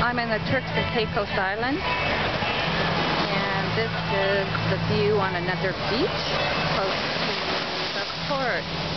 I'm in the Turks and Caicos Islands, and this is the view on another beach close to the port.